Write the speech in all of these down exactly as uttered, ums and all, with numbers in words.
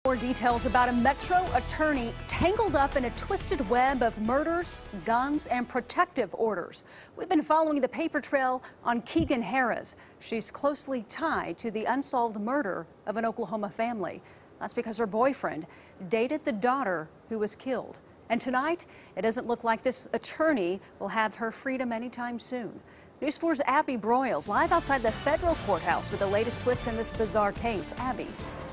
More details about a Metro attorney tangled up in a twisted web of murders, guns, and protective orders. We've been following the paper trail on Keegan Harroz. She's closely tied to the unsolved murder of an Oklahoma family. That's because her boyfriend dated the daughter who was killed. And tonight, it doesn't look like this attorney will have her freedom anytime soon. News four's Abby Broyles live outside the federal courthouse with the latest twist in this bizarre case. Abby.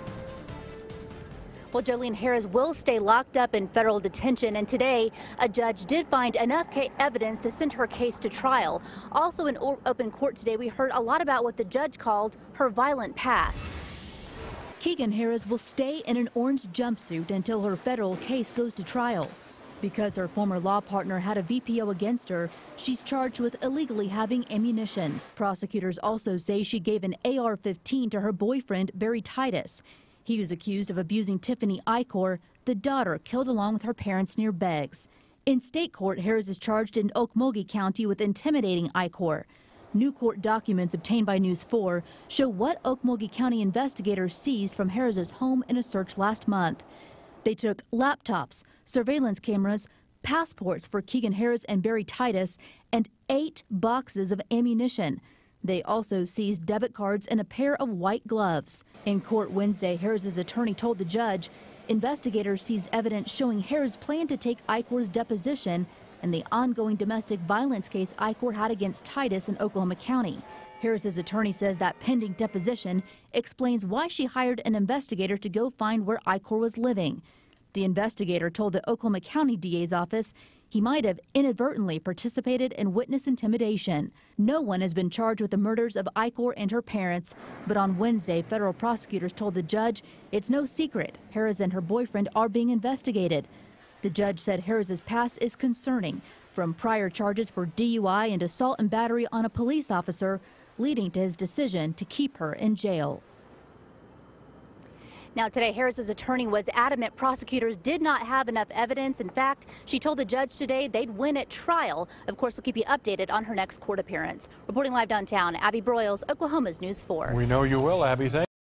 Well, Jolene, Harroz will stay locked up in federal detention, and today a judge did find enough evidence to send her case to trial. Also in open court today, we heard a lot about what the judge called her violent past. Keegan Harroz will stay in an orange jumpsuit until her federal case goes to trial. Because her former law partner had a V P O against her, she's charged with illegally having ammunition. Prosecutors also say she gave an A R fifteen to her boyfriend, Barry Titus. He was accused of abusing Tiffany Icor, the daughter killed along with her parents near Beggs. In state court, Harroz is charged in Okmulgee County with intimidating Icor. New court documents obtained by News four show what Okmulgee County investigators seized from Harroz's home in a search last month. They took laptops, surveillance cameras, passports for Keegan Harroz and Barry Titus, and eight boxes of ammunition. They also seized debit cards and a pair of white gloves. In court Wednesday, Harroz's attorney told the judge investigators seized evidence showing Harroz planned to take Icor's deposition and the ongoing domestic violence case Icor had against Titus in Oklahoma County. Harroz's attorney says that pending deposition explains why she hired an investigator to go find where Icor was living. The investigator told the Oklahoma County D A's office he might have inadvertently participated in witness intimidation. No one has been charged with the murders of Icor and her parents, but on Wednesday, federal prosecutors told the judge it's no secret Harroz and her boyfriend are being investigated. The judge said Harroz's past is concerning, from prior charges for D U I and assault and battery on a police officer, leading to his decision to keep her in jail. Now today, Harroz's attorney was adamant prosecutors did not have enough evidence. In fact, she told the judge today they'd win at trial. Of course, we'll keep you updated on her next court appearance. Reporting live downtown, Abby Broyles, Oklahoma's News four. We know you will, Abby. Thank